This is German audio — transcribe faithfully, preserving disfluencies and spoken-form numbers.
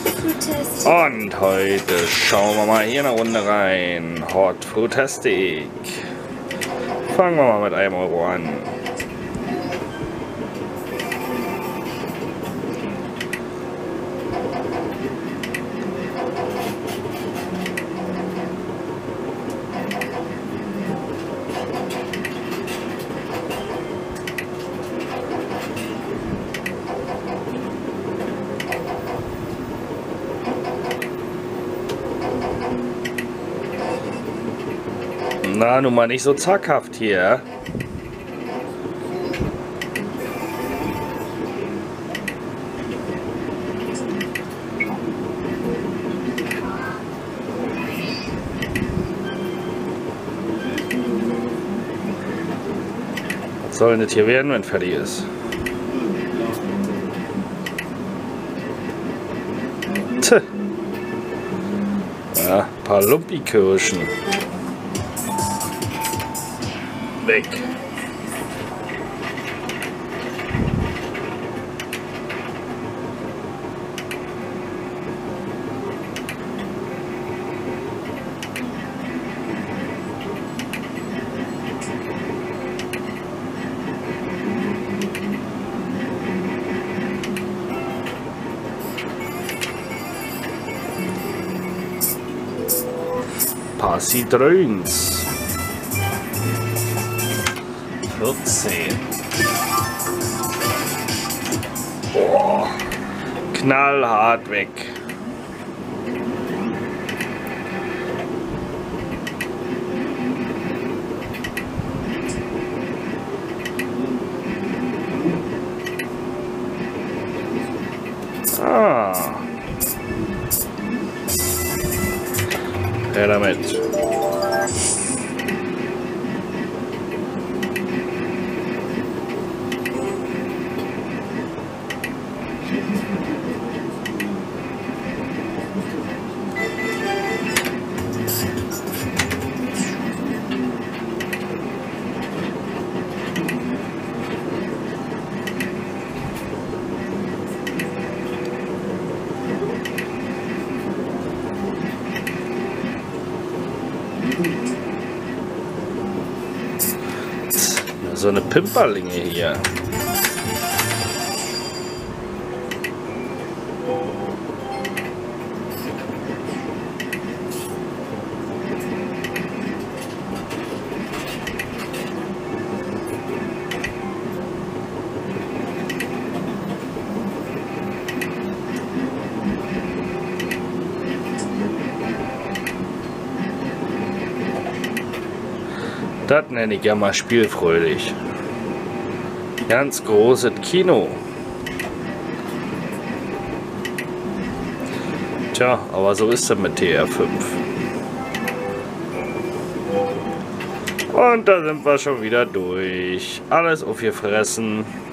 Und heute schauen wir mal hier eine Runde rein. Hot Frutastic. Fangen wir mal mit einem Euro an. Na, nun mal nicht so zackhaft hier. Was soll denn das hier werden, wenn fertig ist? Tch. Ja, ein paar Lumpikirschen. Weg. Paar Zitrons. vierzehn. Boah, knallhart weg. Ah. Her damit. So eine Pimperlinge hier. Das nenne ich ja mal spielfreudig. Ganz großes Kino. Tja, aber so ist es mit T R fünf. Und da sind wir schon wieder durch. Alles aufgefressen.